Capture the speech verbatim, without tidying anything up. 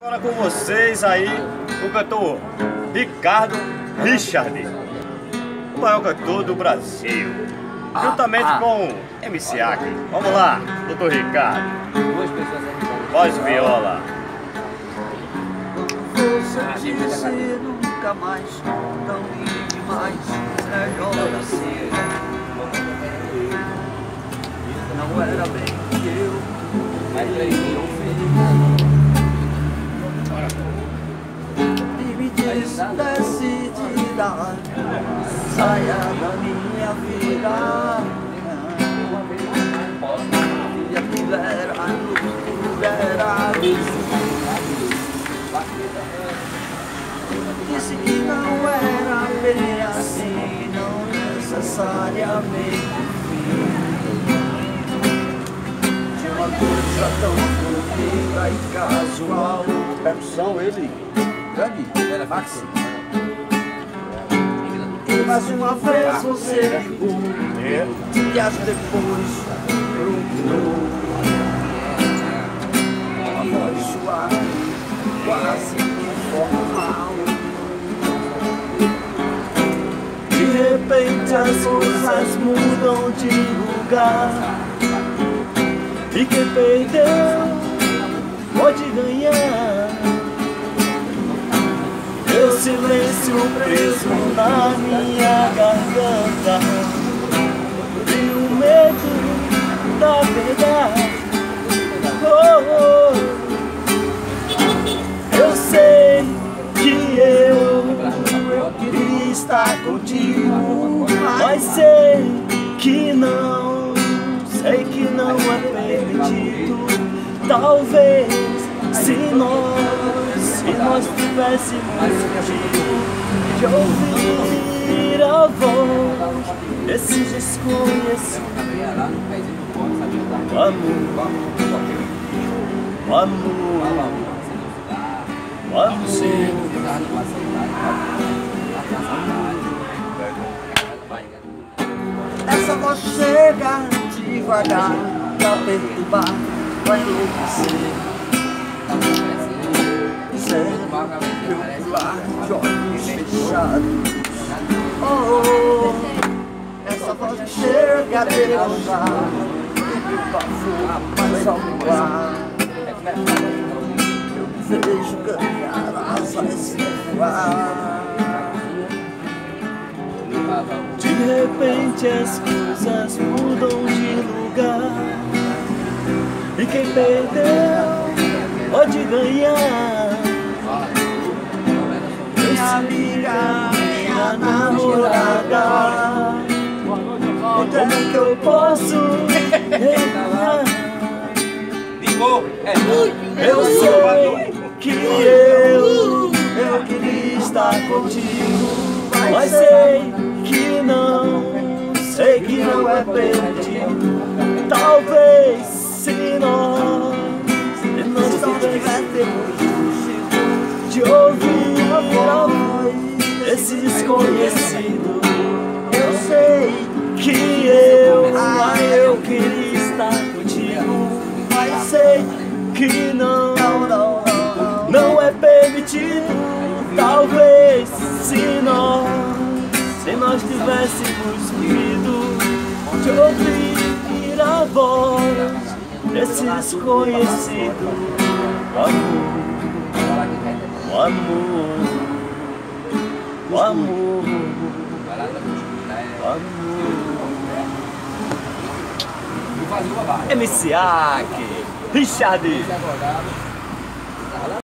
Agora com vocês aí, o cantor Ricardo Richard, o maior cantor do Brasil, ah, juntamente ah. com M C Aki. Vamos lá, doutor Ricardo. Duas pessoas aqui. Voz e viola. Você disse nunca mais, não ligue mais, melhor assim. Não era bem que eu, mas eu fiz. Decidida, saia da minha vida. Minha mulher, a mulher, a disse que não era bem assim, não necessariamente de uma coisa tão bonita e casual. Percussão, ele. Grande, era Maxi. E mais uma vez você ligou, dias depois procurou uma voz suave, quase informal. De repente as coisas mudam de lugar, e quem perdeu pode ganhar. Meu silêncio preso na minha garganta, e o medo da verdade. Oh, oh. Eu sei que eu queria estar contigo, mas sei que não, sei que não é permitido. Talvez se nós, se nós tivéssemos de ouvir a voz desse desconhecido. O amor, o amor, o amor. Essa voz chega devagar pra perturbar, pra enlouquecer. Preocupar de olhos fechados. Oh, essa voz chega a devagar, meu pavor mais ao ar. Eu vejo ganhar asas e voar. De repente as coisas mudam de lugar, e quem perdeu pode ganhar. Minha amiga, minha namorada, como é que eu posso errar? Eu sei que eu, eu queria estar contigo, mas sei que não, sei que não é permitido. Talvez se nós, se nós tivéssemos de ouvir a voz desse desconhecido. Eu sei que eu, ah, eu queria estar contigo, mas sei que não, não, não é permitido. Talvez se nós, se nós tivéssemos vindo de ouvir a voz desse desconhecido. Amor, o amor, o amor, o amor. M C Aki, Richard.